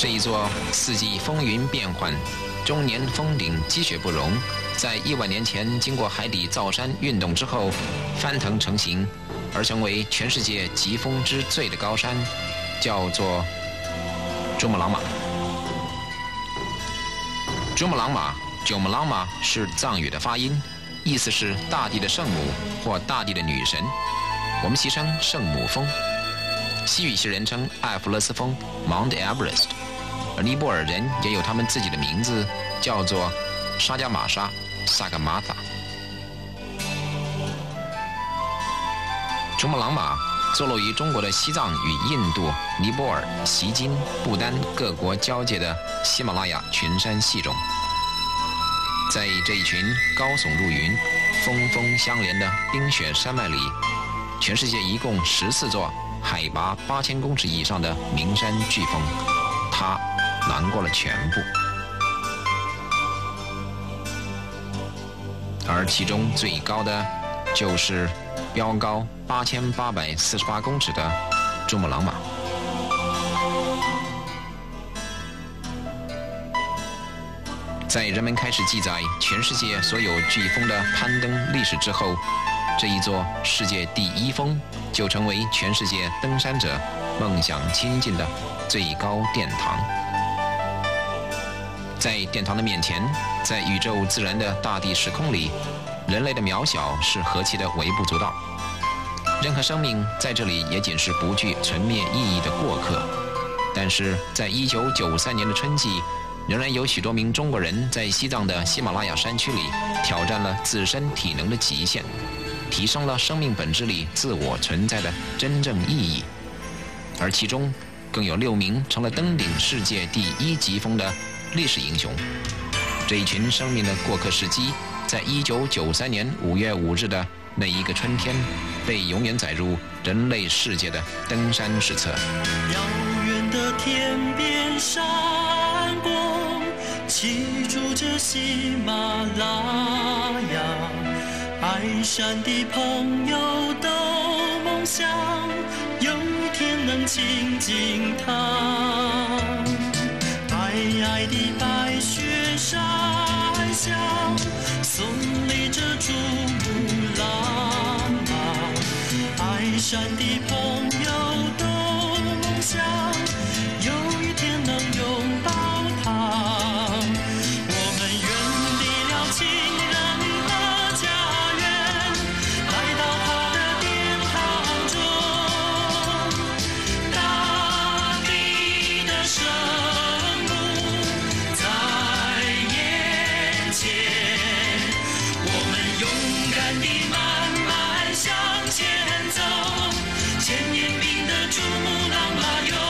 这一座四季风云变幻、终年峰顶积雪不容，在1万年前经过海底造山运动之后翻腾成型，而成为全世界疾风之最的高山，叫做珠穆朗玛。珠穆朗玛 （Jomolungma） 是藏语的发音，意思是大地的圣母或大地的女神，我们戏称圣母峰。西语系人称艾弗勒斯峰 （Mount Everest）， 而尼泊尔人也有他们自己的名字，叫做沙加玛莎 （Sagarmatha）。珠穆朗玛坐落于中国的西藏与印度、尼泊尔、锡金、不丹各国交界的喜马拉雅群山系中。在这一群高耸入云、峰峰相连的冰雪山脉里，全世界一共14座海拔8000公尺以上的名山巨峰，它囊括了全部。而其中最高的就是标高8848公尺的珠穆朗玛。在人们开始记载全世界所有巨峰的攀登历史之后，这一座世界第1峰就成为全世界登山者梦想亲近的最高殿堂。在殿堂的面前，在宇宙自然的大地时空里，人类的渺小是何其的微不足道。任何生命在这里也仅是不具存灭意义的过客。但是在1993年的春季，仍然有许多名中国人在西藏的喜马拉雅山区里挑战了自身体能的极限，提升了生命本质里自我存在的真正意义。而其中更有6名成了登顶世界第1级峰的历史英雄。这一群生命的过客事迹，在1993年5月5日的那一个春天，被永远载入人类世界的登山史册。 遥远的天边闪过，记住这喜马拉雅，爱山的朋友都梦想有一天能亲近它。皑皑的白雪山下，耸立着珠穆朗玛，爱山的朋友都梦想有一天能拥抱它。我们远离了亲人和家园，来到它的殿堂中，大地的圣母在眼前，我们勇敢地慢慢向前走，千年冰的珠穆朗玛哟，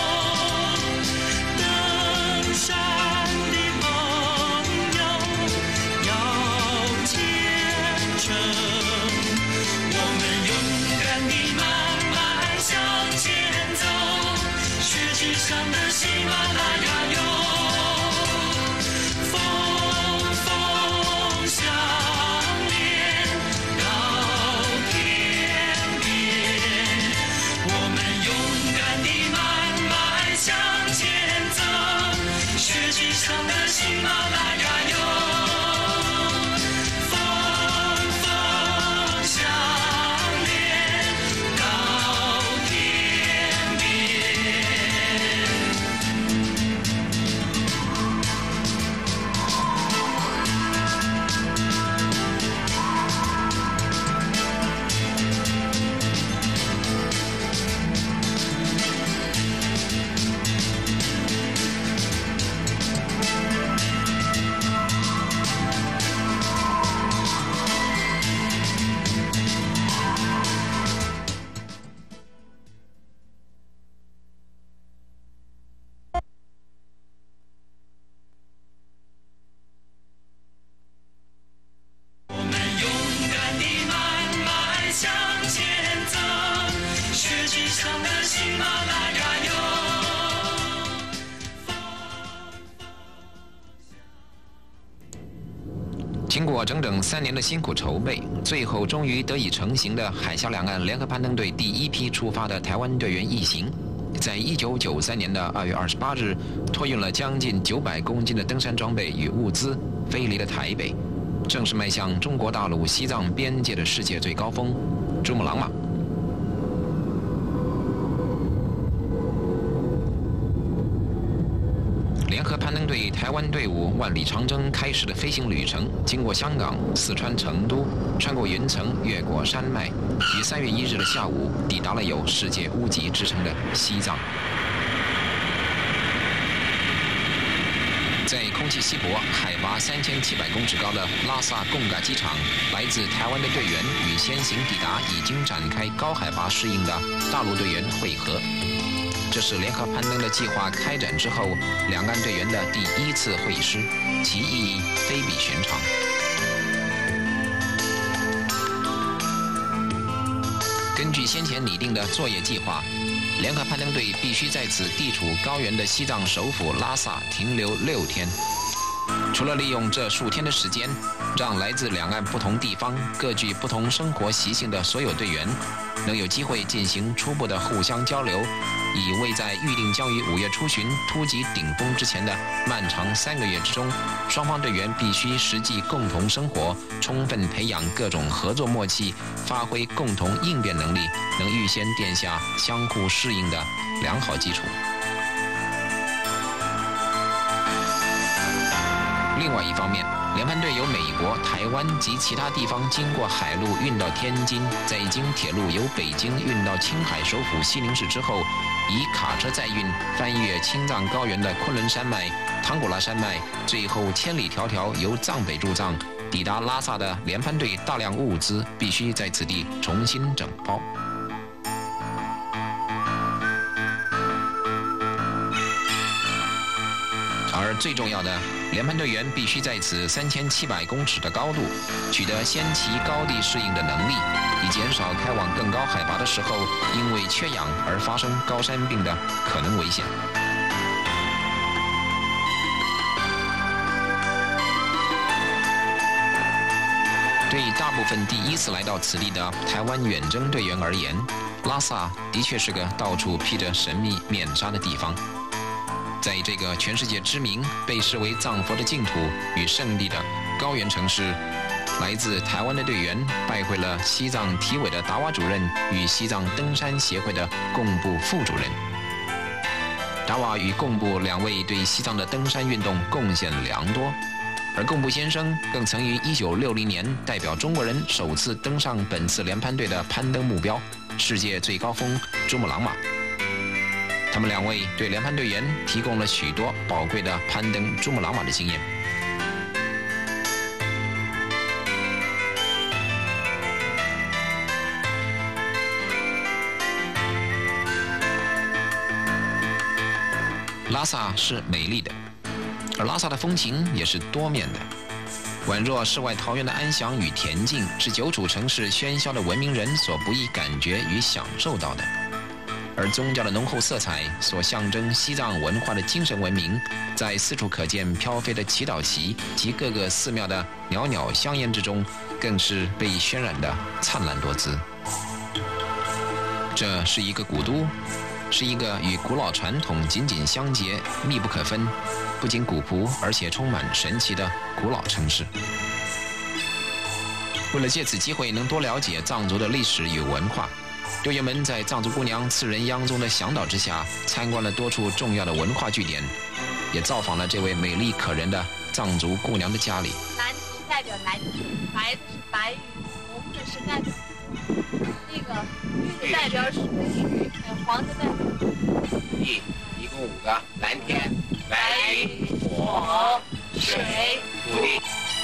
登山的朋友要虔诚，我们勇敢地慢慢向前走，雪之上的喜马拉雅哟，峰峰相连到天边，我们勇敢地慢慢向前走，雪之上的喜马拉雅哟，峰峰相连到天边。我们勇敢地慢慢向前走，雪之上的喜马拉雅哟。 经过整整3年的辛苦筹备，最后终于得以成型的海峡两岸联合攀登队第1批出发的台湾队员一行， 在1993年的2月28日，托运了将近900公斤的登山装备与物资，飞离了台北，正式迈向中国大陆西藏边界的世界最高峰——珠穆朗玛。联合攀登队台湾队伍万里长征开始的飞行旅程，经过香港、四川成都，穿过云层，越过山脉，于3月1日的下午抵达了有世界屋脊之称的西藏。在空气稀薄、海拔3700公尺高的拉萨贡嘎机场，来自台湾的队员与先行抵达已经展开高海拔适应的大陆队员会合。这是联合攀登的计划开展之后，两岸队员的第1次会师，其意义非比寻常。根据先前拟定的作业计划，联合攀登队必须在此地处高原的西藏首府拉萨停留6天。除了利用这数天的时间，让来自两岸不同地方、各具不同生活习性的所有队员能有机会进行初步的互相交流，以为在预定将于5月初旬突击顶峰之前的漫长3个月之中，双方队员必须实际共同生活，充分培养各种合作默契，发挥共同应变能力，能预先奠下相互适应的良好基础。另外一方面，联攀队由美国、台湾及其他地方经过海路运到天津，再经铁路由北京运到青海首府西宁市之后，以卡车载运翻越青藏高原的昆仑山脉、唐古拉山脉，最后千里迢迢由藏北入藏，抵达拉萨的联攀队大量物资必须在此地重新整包。而最重要的，联攀队员必须在此3700公尺的高度取得先期高地适应的能力，以减少开往更高海拔的时候因为缺氧而发生高山病的可能危险。对大部分第1次来到此地的台湾远征队员而言，拉萨的确是个到处披着神秘面纱的地方。在这个全世界知名、被视为藏佛的净土与圣地的高原城市，来自台湾的队员拜会了西藏体委的达瓦主任与西藏登山协会的贡布副主任。达瓦与贡布2位对西藏的登山运动贡献良多，而贡布先生更曾于1960年代表中国人首次登上本次联攀队的攀登目标——世界最高峰珠穆朗玛。他们2位对联攀队员提供了许多宝贵的攀登珠穆朗玛的经验。拉萨是美丽的，而拉萨的风情也是多面的。宛若世外桃源的安详与恬静，是久处城市喧嚣的文明人所不易感觉与享受到的。而宗教的浓厚色彩所象征西藏文化的精神文明，在四处可见飘飞的祈祷旗及各个寺庙的袅袅香烟之中，更是被渲染的灿烂多姿。这是一个古都，是一个与古老传统紧紧相结、密不可分，不仅古朴而且充满神奇的古老城市。为了借此机会能多了解藏族的历史与文化，队员们在藏族姑娘次仁央宗的向导之下，参观了多处重要的文化据点，也造访了这位美丽可人的藏族姑娘的家里。 蓝旗代表蓝旗，白的是白羽，红的是代表那个绿的代表水，黄的代表地，一共5个：蓝天、白云、火、水、土地。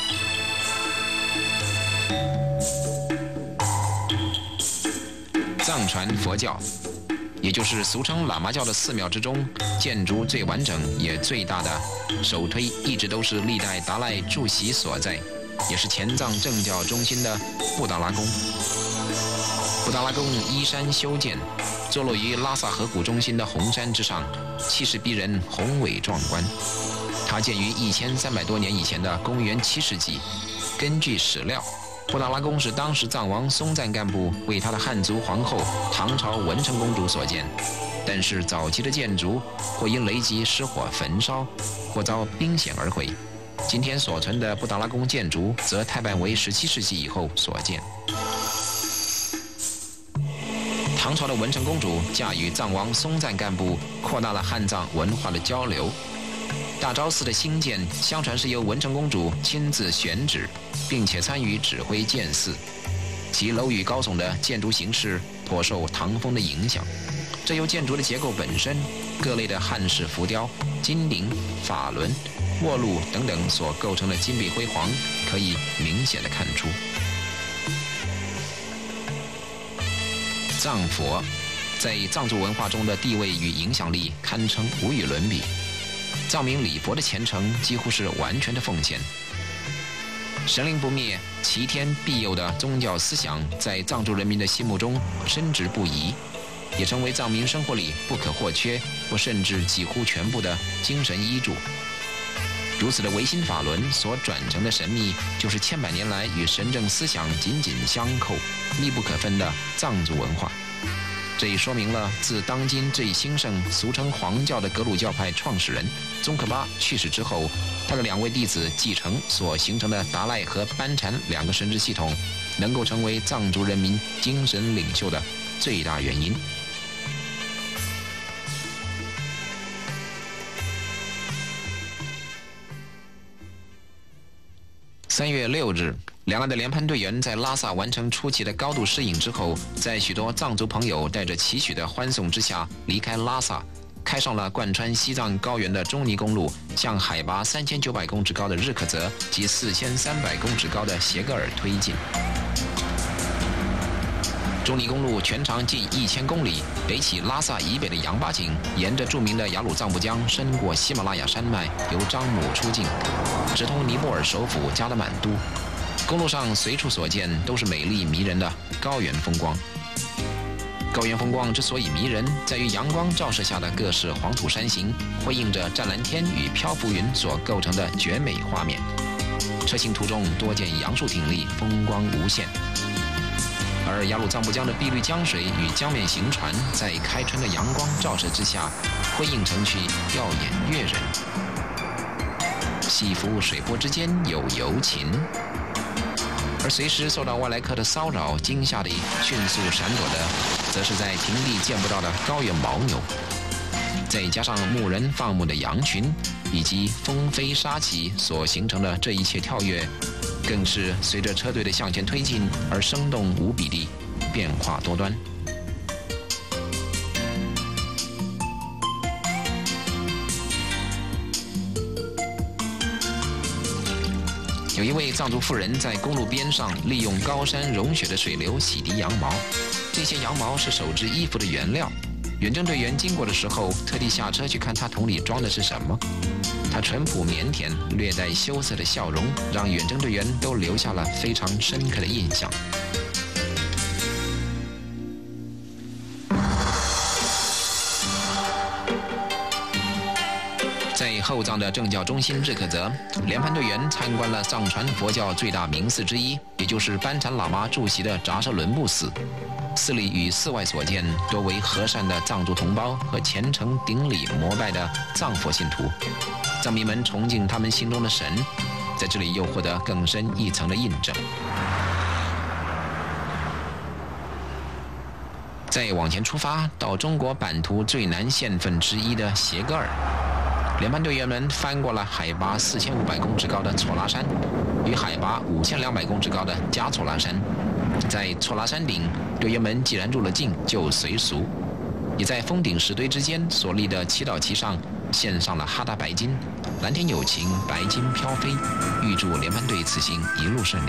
藏传佛教，也就是俗称喇嘛教的寺庙之中，建筑最完整也最大的，首推一直都是历代达赖住席所在，也是前藏政教中心的布达拉宫。布达拉宫依山修建，坐落于拉萨河谷中心的红山之上，气势逼人，宏伟壮观。它建于1300多年以前的公元7世纪。根据史料，布达拉宫是当时藏王松赞干布为他的汉族皇后唐朝文成公主所建， 但是早期的建筑或因雷击失火焚烧，或遭兵险而毁。今天所存的布达拉宫建筑则太半为17世纪以后所建。唐朝的文成公主驾驭藏王松赞干部，扩大了汉藏文化的交流。大昭寺的兴建，相传是由文成公主亲自选址，并且参与指挥建寺。其楼宇高耸的建筑形式颇受唐风的影响，这由建筑的结构本身、各类的汉式浮雕、金顶、法轮、卧路等等所构成的金碧辉煌，可以明显的看出。藏佛在藏族文化中的地位与影响力堪称无与伦比。藏民礼佛的虔诚几乎是完全的奉献。神灵不灭、齐天庇佑的宗教思想在藏族人民的心目中深植不移，也成为藏民生活里不可或缺或甚至几乎全部的精神依柱。如此的唯心法轮所转成的神秘，就是千百年来与神政思想紧紧相扣、密不可分的藏族文化。这也说明了自当今最兴盛、俗称黄教的格鲁教派创始人宗喀巴去世之后，他的2位弟子继承所形成的达赖和班禅2个神智系统，能够成为藏族人民精神领袖的最大原因。3月6日，两岸的联攀队员在拉萨完成初期的高度适应之后，在许多藏族朋友带着期许的欢送之下，离开拉萨，开上了贯穿西藏高原的中尼公路，向海拔3900公尺高的日喀则及4300公尺高的协格尔推进。中尼公路全长近1000公里，北起拉萨以北的羊巴井，沿着著名的雅鲁藏布江伸过喜马拉雅山脉，由樟木出境，直通尼泊尔首府加德满都。公路上随处所见都是美丽迷人的高原风光。高原风光之所以迷人，在于阳光照射下的各式黄土山形，辉映着湛蓝天与漂浮云所构成的绝美画面。车行途中多见杨树挺立，风光无限。而雅鲁藏布江的碧绿江水与江面行船，在开春的阳光照射之下，辉映成趣，耀眼悦人。细浮水波之间有游禽，而随时受到外来客的骚扰惊吓的迅速闪躲的，则是在平地见不到的高原牦牛。再加上牧人放牧的羊群，以及风飞沙起所形成的这一切跳跃，更是随着车队的向前推进而生动无比地变化多端。有一位藏族妇人在公路边上利用高山融雪的水流洗涤羊毛，这些羊毛是手织衣服的原料。远征队员经过的时候，特地下车去看他桶里装的是什么。他淳朴腼腆、略带羞涩的笑容，让远征队员都留下了非常深刻的印象。在后藏的政教中心日喀则，联攀队员参观了藏传佛教最大明寺之一，也就是班禅喇嘛住席的扎什伦布寺。寺里与寺外所见，多为和善的藏族同胞和虔诚顶礼膜拜的藏佛信徒。藏民们崇敬他们心中的神，在这里又获得更深一层的印证。再往前出发，到中国版图最南县份之一的协格尔，联攀队员们翻过了海拔4500公尺高的措拉山，与海拔5200公尺高的加措拉山。在措拉山顶，队员们既然入了境，就随俗，也在峰顶石堆之间所立的祈祷旗上献上了哈达白金，蓝天有情，白金飘飞，预祝联攀队此行一路顺利。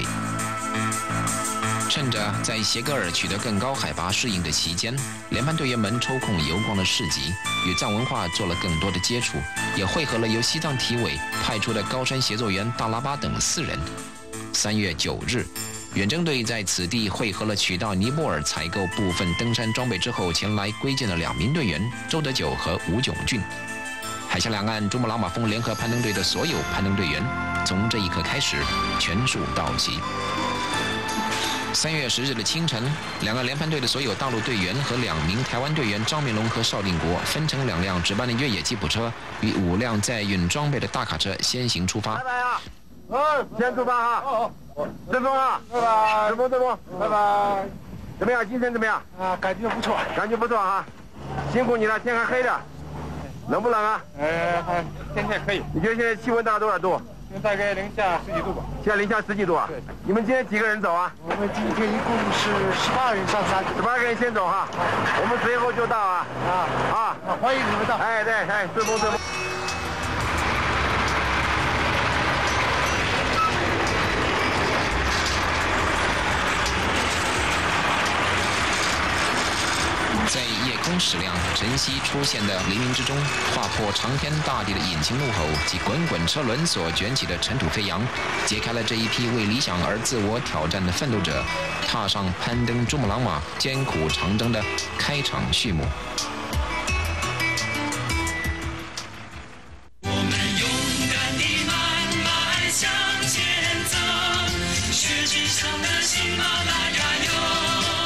趁着在协格尔取得更高海拔适应的期间，联攀队员们抽空游逛了市集，与藏文化做了更多的接触，也会合了由西藏体委派出的高山协作员大拉巴等4人。3月9日，远征队在此地会合了取到尼泊尔采购部分登山装备之后前来归建的2名队员周德久和吴炯俊。海峡两岸珠穆朗玛峰联合攀登队的所有攀登队员，从这一刻开始全数到齐。 3月10日的清晨，2个联攀队的所有大陆队员和2名台湾队员张明龙和邵定国分成2辆值班的越野吉普车与5辆载运装备的大卡车先行出发。 拜拜啊！先出发哈！顺风啊！拜拜！顺风！拜拜！怎么样？精神怎么样？ 啊，感觉不错， 感觉不错哈！辛苦你了，天还黑的，冷不冷啊？ 天气可以。 你觉得现在气温大概多少度？ 现在大概零下10几度吧。 现在零下10几度啊？ 对。 你们今天几个人走啊？ 我们今天一共是18人上山。 18个人先走哈，我们随后就到啊。 欢迎你们到。 哎，对，顺风。 在夜空矢亮、晨曦出现的黎明之中，划破长天大地的引擎怒吼及滚滚车轮所卷起的尘土飞扬，揭开了这一批为理想而自我挑战的奋斗者踏上攀登珠穆朗玛艰苦长征的开场序幕。 我们勇敢地慢慢向前走，雪之上的喜马拉雅哟。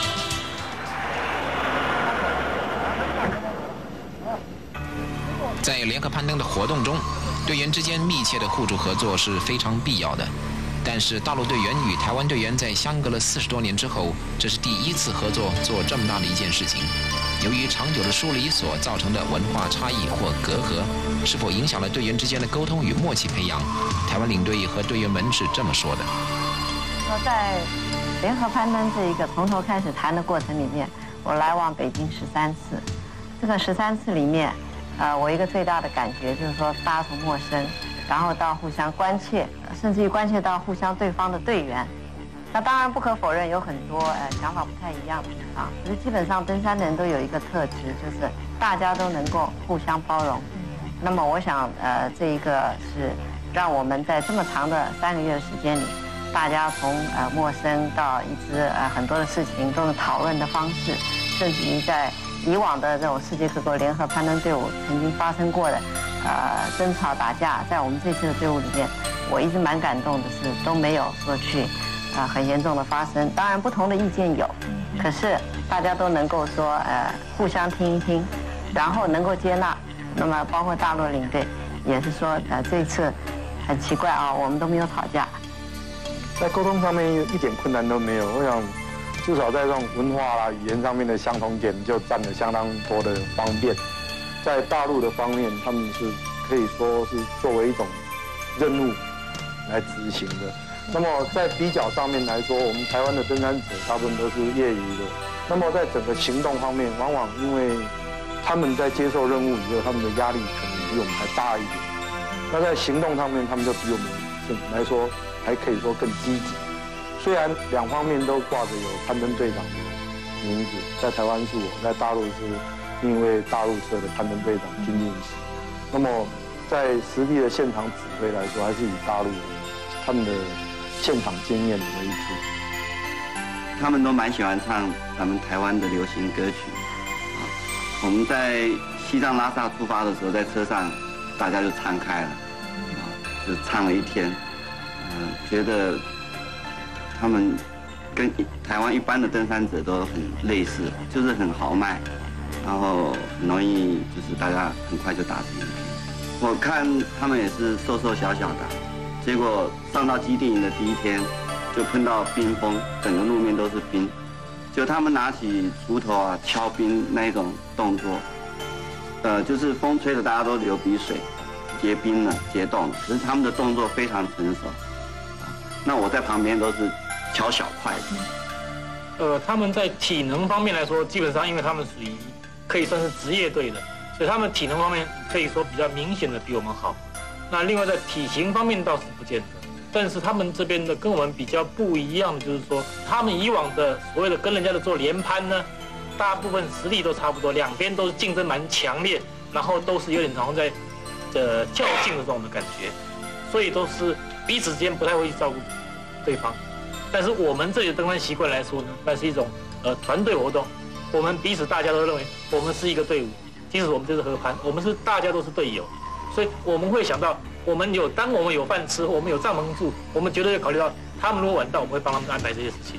在联合攀登的活动中，队员之间密切的互助合作是非常必要的。但是大陆队员与台湾队员在相隔了40多年之后，这是第1次合作做这么大的一件事情。由于长久的疏离所造成的文化差异或隔阂，是否影响了队员之间的沟通与默契培养？台湾领队和队员们是这么说的： 在联合攀登这一个从头开始谈的过程里面，我来往北京13次，这个13次里面。我一个最大的感觉就是说，大家从陌生，然后到互相关切，甚至于关切到互相对方的队员。那当然不可否认有很多想法不太一样的地方，可是基本上登山的人都有一个特质，就是大家都能够互相包容。那么我想这一个是让我们在这么长的3个月的时间里，大家从陌生到一直很多的事情都是讨论的方式，甚至于在以往的这种世界各国联合攀登队伍曾经发生过的，争吵打架，在我们这次的队伍里面，我一直蛮感动的是都没有说去，很严重的发生。当然不同的意见有，可是大家都能够说，互相听一听，然后能够接纳。那么包括大陆领队也是说，这次很奇怪啊，我们都没有吵架， 在沟通上面一点困难都没有。我想。至少在这种文化啦、语言上面的相同点，就占了相当多的方便。在大陆的方面，他们是可以说是作为一种任务来执行的。那么在比较上面来说，我们台湾的登山者大部分都是业余的。那么在整个行动方面，往往因为他们在接受任务以后，他们的压力可能比我们还大一点。那在行动上面，他们就比我们来说还可以说更积极。虽然2方面都挂着有攀登队长的名字，在台湾是我，在大陆是另一位大陆社的攀登队长金运喜。那么在实地的现场指挥来说，还是以大陆他们的现场经验为主。 他们都蛮喜欢唱咱们台湾的流行歌曲啊。我们在西藏拉萨出发的时候，在车上大家就唱开了啊，就唱了1天，觉得。他们跟台湾一般的登山者都很类似，就是很豪迈，然后很容易就是大家很快就打成一片。我看他们也是瘦瘦小小的，结果上到基地营的第1天就碰到冰封，整个路面都是冰，就他们拿起锄头啊敲冰那一种动作，就是风吹的大家都流鼻水，结冰了结冻了，可是他们的动作非常成熟。那我在旁边都是。敲小块的， 他们在体能方面来说，基本上因为他们属于可以算是职业队的，所以他们体能方面可以说比较明显的比我们好。那另外在体型方面倒是不见得，但是他们这边的跟我们比较不一样的就是说，他们以往的所谓的跟人家的做连攀呢，大部分实力都差不多，两边都是竞争蛮强烈，然后都是有点好像在较劲的这种的感觉，所以都是彼此之间不太会去照顾对方。但是我们这里的登山习惯来说呢，那是一种团队活动，我们彼此大家都认为我们是一个队伍，即使我们这是合攀，我们是大家都是队友，所以我们会想到，当我们有饭吃，我们有帐篷住，我们绝对会考虑到他们如果晚到，我们会帮他们安排这些事情。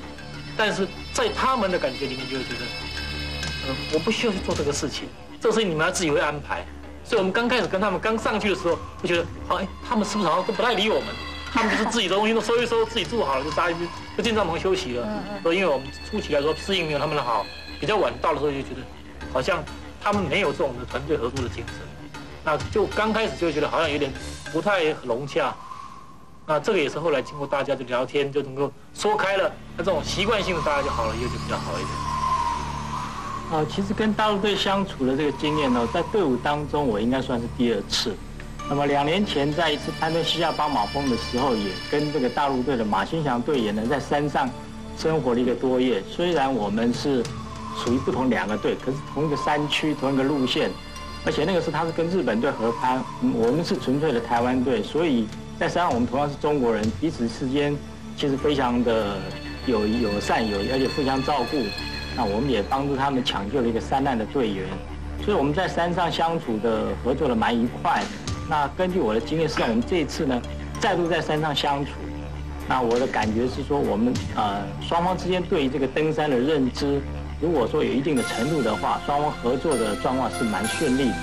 但是在他们的感觉里面就会觉得，我不需要去做这个事情，这个事情你们要自己会安排。所以我们刚开始跟他们刚上去的时候，就觉得好，他们是不是好像都不太理我们？他们就是自己的东西都收一收，自己住好了就扎进去，就进帐篷休息了。所以因为我们初期来说适应没有他们的好，比较晚到的时候就觉得，好像他们没有这种的团队合作的精神，那就刚开始就会觉得好像有点不太融洽。那这个也是后来经过大家的聊天，就能够说开了，那这种习惯性的大家就好了，以后就比较好一点。 其实跟大陆队相处的这个经验呢，在队伍当中我应该算是第2次。那么2年前在一次攀登西夏邦马峰的时候，也跟这个大陆队的马新祥队员呢在山上生活了1个多月。虽然我们是属于不同2个队，可是同一个山区、同一个路线，而且那个他是跟日本队合攀，我们是纯粹的台湾队，所以在山上我们同样是中国人，彼此之间其实非常的友善而且互相照顾。那我们也帮助他们抢救了一个山难的队员，所以我们在山上相处的合作的蛮愉快的。那根据我的经验，实际上我们这一次呢，再度在山上相处，那我的感觉是说，我们双方之间对于这个登山的认知，如果说有一定的程度的话，双方合作的状况是蛮顺利的。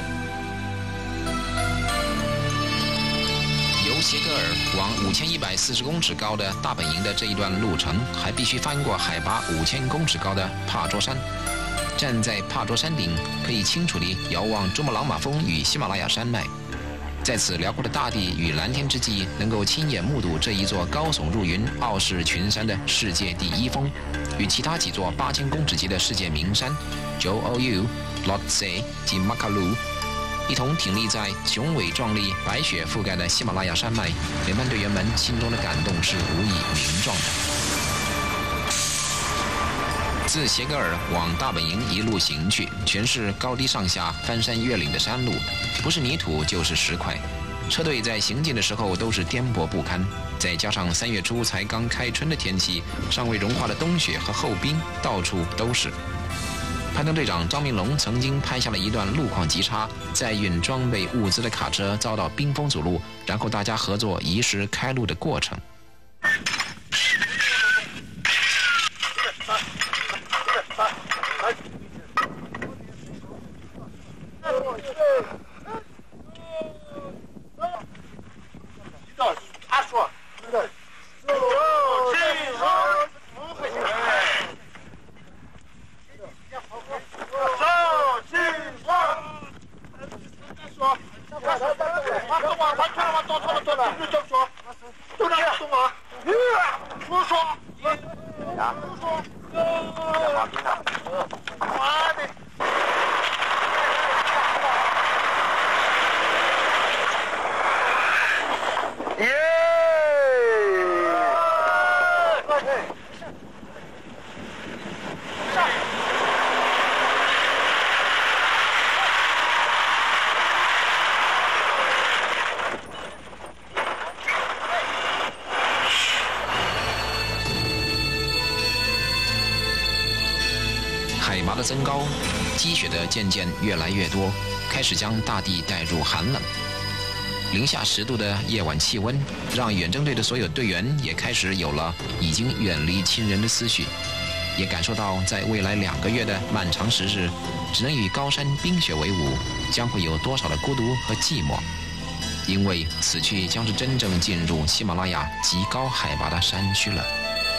由协格尔往5140公尺高的大本营的这一段路程，还必须翻过海拔5000公尺高的帕卓山。站在帕卓山顶，可以清楚地遥望珠穆朗玛峰与喜马拉雅山脉。在此辽阔的大地与蓝天之际，能够亲眼目睹这一座高耸入云、傲视群山的世界第1峰，与其他几座8000公尺级的世界名山 Jooyu、Lhotse 及 Makalu 一同挺立在雄伟壮丽、白雪覆盖的喜马拉雅山脉，联攀队员们心中的感动是无以名状的。自协格尔往大本营一路行去，全是高低上下、翻山越岭的山路，不是泥土就是石块。车队在行进的时候都是颠簸不堪，再加上3月初才刚开春的天气，尚未融化的冬雪和厚冰到处都是。攀登队长张明龙曾经拍下了一段路况极差，载运装备物资的卡车遭到冰封阻路，然后大家合作移石开路的过程。海拔的增高，积雪的渐渐越来越多，开始将大地带入寒冷。零下10度的夜晚气温，让远征队的所有队员也开始有了已经远离亲人的思绪，也感受到在未来2个月的漫长时日，只能与高山冰雪为伍，将会有多少的孤独和寂寞。因为此去将是真正进入喜马拉雅极高海拔的山区了。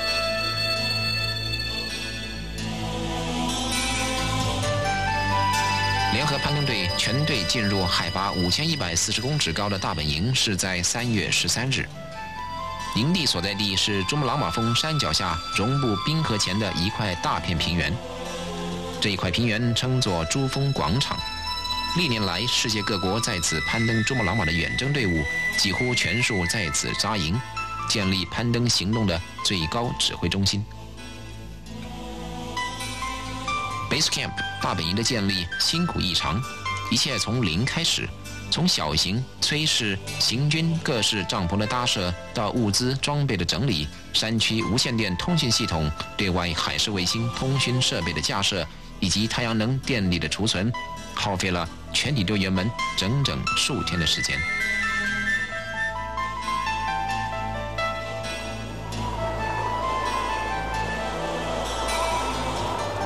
联合攀登队全队进入海拔5140公尺高的大本营是在3月13日。营地所在地是珠穆朗玛峰山脚下绒布冰河前的一块大片平原。这一块平原称作珠峰广场。历年来，世界各国在此攀登珠穆朗玛的远征队伍几乎全数在此扎营，建立攀登行动的最高指挥中心。Base Camp 大本营的建立辛苦异常，一切从零开始，从小型炊事、行军各式帐篷的搭设，到物资装备的整理，山区无线电通讯系统、对外海事卫星通讯设备的架设，以及太阳能电力的储存，耗费了全体队员们整整数天的时间。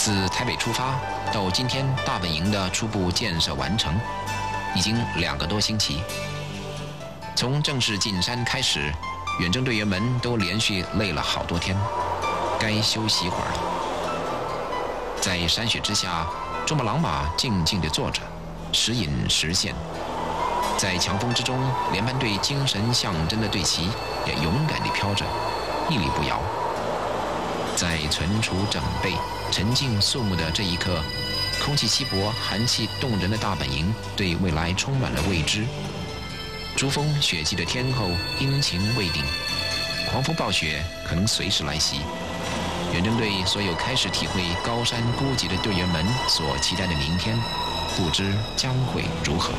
自台北出发到今天大本营的初步建设完成，已经2个多星期。从正式进山开始，远征队员们都连续累了好多天，该休息一会儿了。在山雪之下，珠穆朗玛静静地坐着，时隐时现。在强风之中，连班队精神象征的队旗也勇敢地飘着，屹立不摇。在存储整备、沉静肃穆的这一刻，空气稀薄、寒气动人的大本营对未来充满了未知。珠峰雪霁的天候阴晴未定，狂风暴雪可能随时来袭。远征队所有开始体会高山孤寂的队员们所期待的明天，不知将会如何。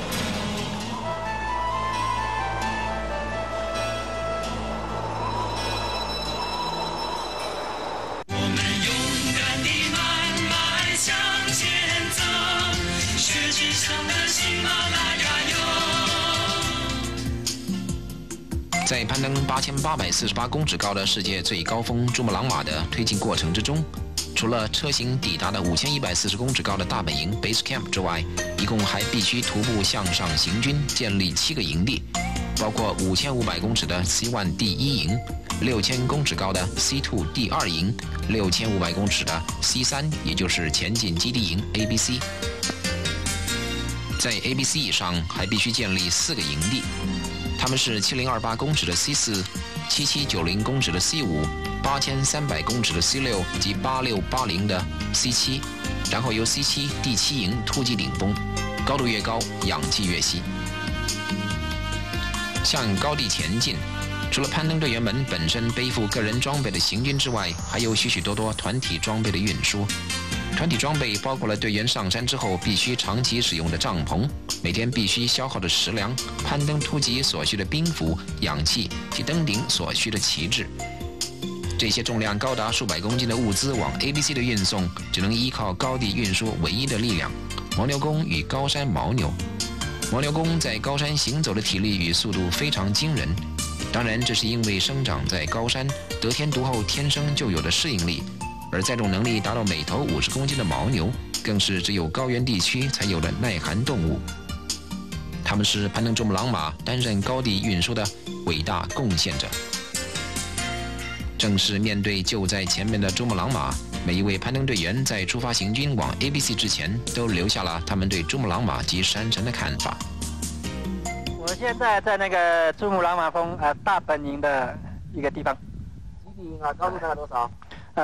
在攀登8848公尺高的世界最高峰珠穆朗玛的推进过程之中，除了车行抵达的5140公尺高的大本营 Base Camp 之外，一共还必须徒步向上行军，建立7个营地，包括5500公尺的 C1 第1营，6000公尺高的 C2 第2营，6500公尺的 C3， 也就是前进基地营 ABC。在 ABC 以上还必须建立4个营地。他们是7028公尺的 C4、7790公尺的 C5、8300公尺的 C6 及8680的 C7， 然后由 C7 第7营突击顶峰，高度越高，氧气越稀。向高地前进，除了攀登队员们本身背负个人装备的行军之外，还有许许多多团体装备的运输。团体装备包括了队员上山之后必须长期使用的帐篷，每天必须消耗的食粮，攀登突击所需的冰斧、氧气及登顶所需的旗帜。这些重量高达数百公斤的物资往 ABC 的运送，只能依靠高地运输唯一的力量——牦牛弓与高山牦牛。牦牛弓在高山行走的体力与速度非常惊人，当然这是因为生长在高山，得天独厚天生就有的适应力。而载重能力达到每头50公斤的牦牛，更是只有高原地区才有的耐寒动物。他们是攀登珠穆朗玛担任高地运输的伟大贡献者。正是面对就在前面的珠穆朗玛，每一位攀登队员在出发行军往 ABC 之前，都留下了他们对珠穆朗玛及山城的看法。 我现在在那个珠穆朗玛峰大本营的一个地方。 基地营啊，高度大概多少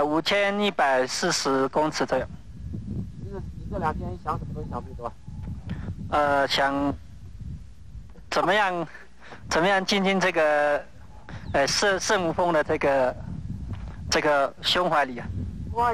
？5140公尺左右。 你这2天想什么东西想最多？ 想怎么样进军这个圣母峰的这个胸怀里啊？ 哇！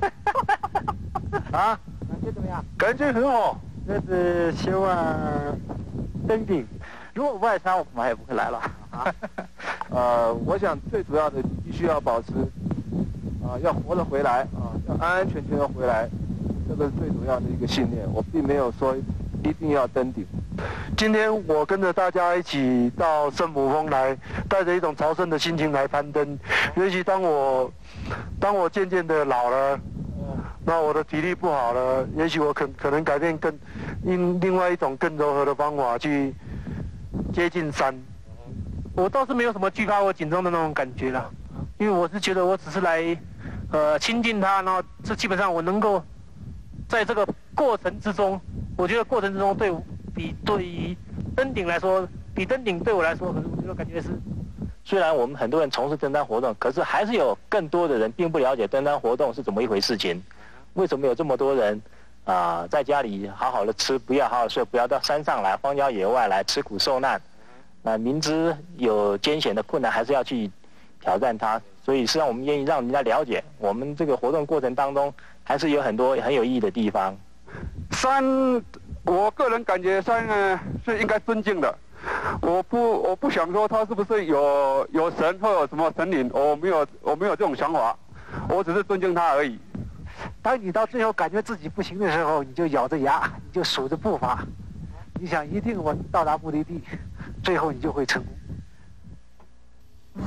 啊，感觉怎么样？ 感觉很好，但是希望登顶。 如果外伤，我恐怕也不会来了。 我想最主要的必须要保持。要活着回来要安安全全的回来，这个是最主要的一个信念。我并没有说一定要登顶。今天我跟着大家一起到圣母峰来，带着一种朝圣的心情来攀登。也许当我渐渐的老了，那我的体力不好了，也许我可能改变另外一种更柔和的方法去接近山。 我倒是没有什么惧怕或紧张的那种感觉了，因为我是觉得我只是来亲近它，然后这基本上我能够在这个过程之中，我觉得过程之中对于登顶来说，比登顶对我来说，可能我觉得感觉是，虽然我们很多人从事登山活动，可是还是有更多的人并不了解登山活动是怎么一回事情。为什么有这么多人在家里好好的吃，不要好好睡，不要到山上来荒郊野外来吃苦受难？明知有艰险的困难，还是要去挑战它。所以实际上我们愿意让人家了解，我们这个活动过程当中还是有很多很有意义的地方。 山，我个人感觉山呢是应该尊敬的。我不想说它是不是有神或有什么神灵，我没有这种想法，我只是尊敬它而已。 当你到最后感觉自己不行的时候，你就咬着牙，你就数着步伐，你想一定我到达目的地，最后你就会成功。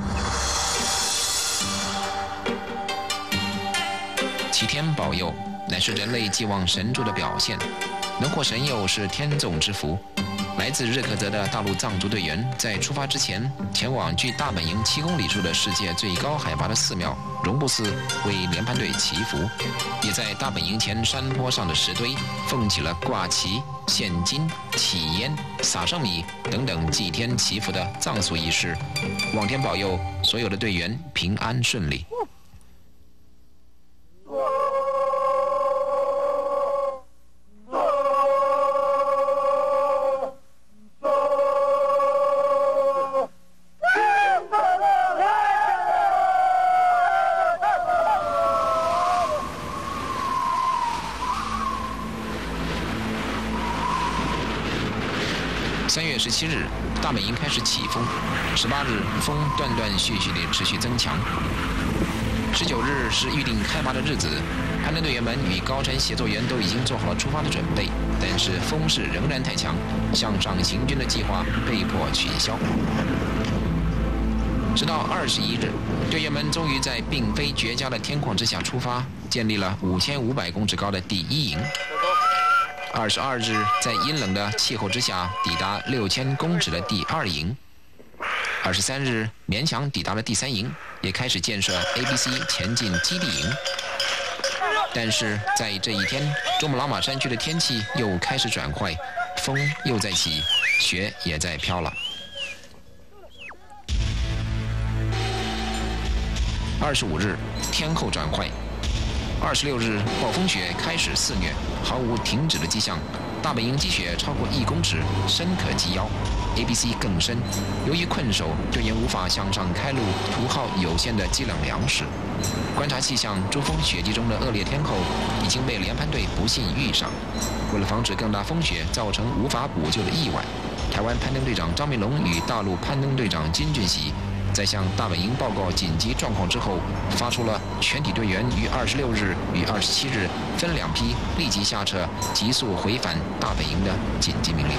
齐天保佑， 乃是人类寄望神助的表现。能获神佑是天纵之福。来自日喀则的大陆藏族队员在出发之前，前往距大本营7公里处的世界最高海拔的寺庙绒布寺为联攀队祈福，也在大本营前山坡上的石堆奉起了挂旗、献金、起烟、撒圣米等等祭天祈福的藏俗仪式，望天保佑所有的队员平安顺利。3月17日，大本营开始起风。18日，风断断续续地持续增强。19日是预定开拔的日子，攀登队员们与高山协作员都已经做好了出发的准备，但是风势仍然太强，向上行军的计划被迫取消。直到21日，队员们终于在并非绝佳的天况之下出发，建立了5500公尺高的第1营。22日，在阴冷的气候之下，抵达6000公尺的第2营。23日，勉强抵达了第3营，也开始建设 ABC 前进基地营。但是在这一天，珠穆朗玛山区的天气又开始转坏，风又在起，雪也在飘了。25日，天候转坏。26日，暴风雪开始肆虐，毫无停止的迹象。大本营积雪超过1公尺，深可及腰 ；ABC 更深。由于困守，队员无法向上开路，图耗有限的积量粮食。观察气象，珠峰雪季中的恶劣天候已经被联攀队不幸遇上。为了防止更大风雪造成无法补救的意外，台湾攀登队长张明龙与大陆攀登队长金俊喜在向大本营报告紧急状况之后，发出了全体队员于26日与27日分2批立即下撤、急速回返大本营的紧急命令。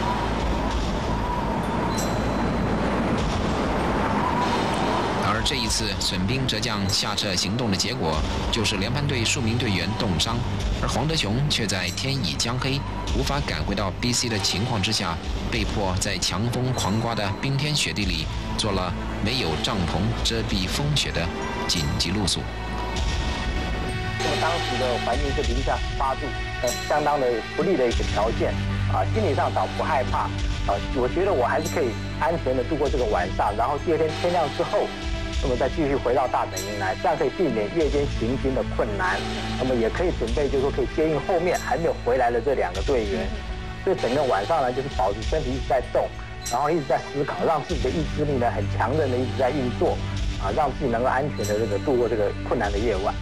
而这一次损兵折将下撤行动的结果，就是联攀队数名队员冻伤，而黄德雄却在天已将黑、无法赶回到 BC 的情况之下，被迫在强风狂刮的冰天雪地里做了没有帐篷遮蔽风雪的紧急露宿。 那么当时的环境是零下18度，相当的不利的一个条件啊，心理上倒不害怕啊，我觉得我还是可以安全的度过这个晚上，然后第二天天亮之后，那么再继续回到大本营来，这样可以避免夜间行军的困难，那么也可以准备就是说可以接应后面还没有回来的这2个队员，所以整个晚上呢就是保持身体一直在动，然后一直在思考，让自己的意志力呢很强韧的一直在运作，啊，让自己能够安全的这个度过这个困难的夜晚。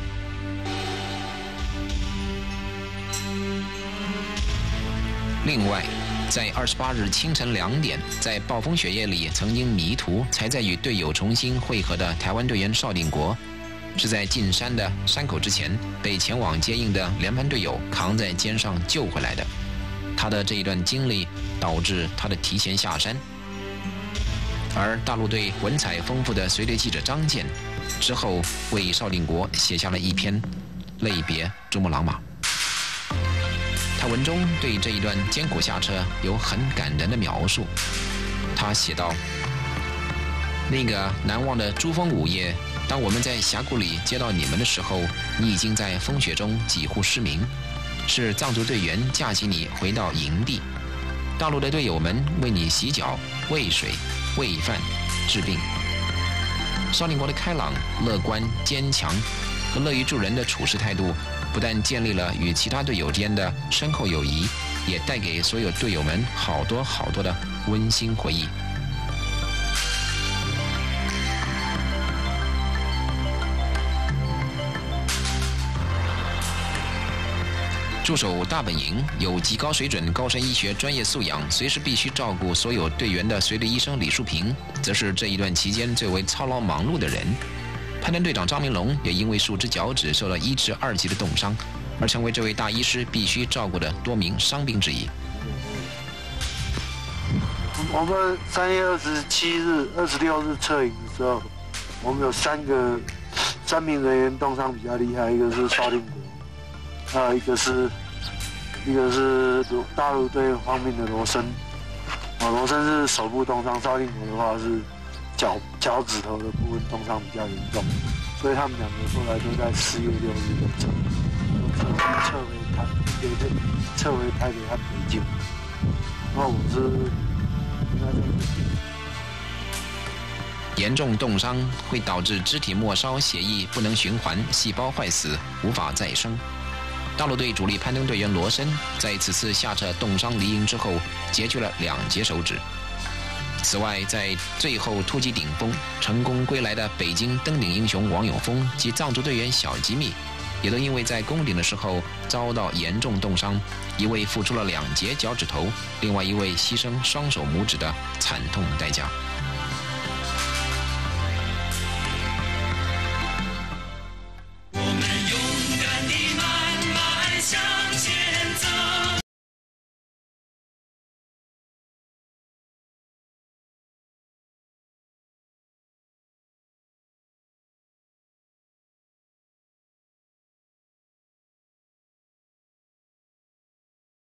另外，在28日清晨2点，在暴风雪夜里曾经迷途，才在与队友重新会合的台湾队员邵定国，是在进山的山口之前被前往接应的联攀队友扛在肩上救回来的。他的这一段经历导致他的提前下山。而大陆队文采丰富的随队记者张健之后为邵定国写下了一篇泪别珠穆朗玛。他文中对这一段艰苦下车有很感人的描述。他写道：那个难忘的珠峰午夜，当我们在峡谷里接到你们的时候，你已经在风雪中几乎失明，是藏族队员架起你回到营地，大陆的队友们为你洗脚、喂水、喂饭、治病。邵定国的开朗、乐观、坚强和乐于助人的处事态度，不但建立了与其他队友之间的深厚友谊，也带给所有队友们好多好多的温馨回忆。驻守大本营有极高水准高山医学专业素养，随时必须照顾所有队员的随队医生李树平，则是这一段期间最为操劳忙碌的人。攀登队长张明龙也因为数只脚趾受到1至2级的冻伤，而成为这位大医师必须照顾的多名伤兵之一。 我们3月27日、26日撤营的时候，我们有3名人员冻伤比较厉害，一个是邵定国， 还有一个是大陆队方面的罗森，罗森是手部冻伤，邵定国的话是脚趾头的部分冻伤比较严重，所以他们两个后来都在4月6日的撤回台北和北京。然后我是应该是严重冻伤会导致肢体末梢血液不能循环，细胞坏死，无法再生。大陆队主力攀登队员罗森在此次下撤冻伤离营之后，截去了2节手指。此外，在最后突击顶峰成功归来的北京登顶英雄王永峰及藏族队员小吉米，也都因为在攻顶的时候遭到严重冻伤，一位付出了2节脚趾头，另外一位牺牲双手拇指的惨痛代价。